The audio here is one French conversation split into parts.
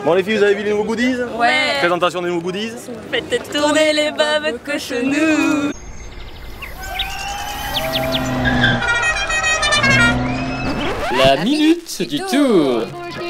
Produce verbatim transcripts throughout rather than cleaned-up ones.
Bon les filles, vous avez vu les nouveaux goodies? Ouais. Présentation des nouveaux goodies. Faites tourner les babes cochonous. La minute du tour.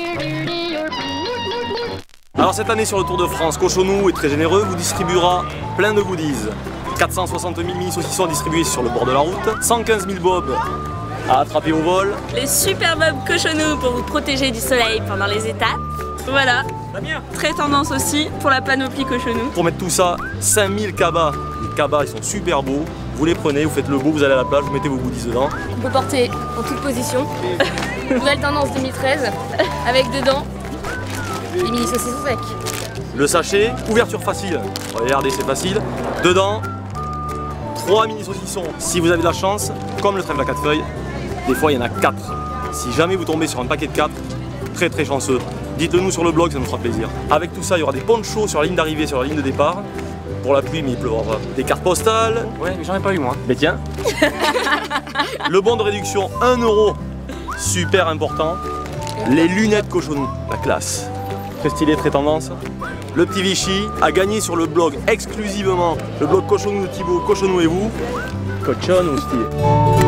Alors cette année sur le Tour de France, Cochonou est très généreux, vous distribuera plein de goodies. quatre cent soixante mille mini saucissons distribués sur le bord de la route, cent quinze mille bobs à attraper au vol. Les super babes cochonous pour vous protéger du soleil pendant les étapes. Voilà. Très tendance aussi pour la panoplie cochonou. Pour mettre tout ça, cinq mille cabas. Les cabas ils sont super beaux. Vous les prenez, vous faites le beau, vous allez à la plage, vous mettez vos goodies dedans. On peut porter en toute position. Nouvelle tendance deux mille treize avec dedans les mini saucissons secs. Le sachet, ouverture facile. Regardez, c'est facile. Dedans, trois mini saucissons. Si vous avez de la chance, comme le trèfle à quatre feuilles, des fois il y en a quatre. Si jamais vous tombez sur un paquet de quatre, très très chanceux. Dites-le nous sur le blog, ça nous fera plaisir. Avec tout ça, il y aura des ponchos sur la ligne d'arrivée, sur la ligne de départ. Pour la pluie, mais il pleuvra pas. Des cartes postales. Ouais, mais j'en ai pas eu moi. Mais tiens. Le bon de réduction, un euro. Super important. Les lunettes Cochonou, la classe. Très stylé, très tendance. Le petit Vichy a gagné sur le blog exclusivement. Le blog Cochonou de Thibaut, Cochonou et vous. Cochonou stylé.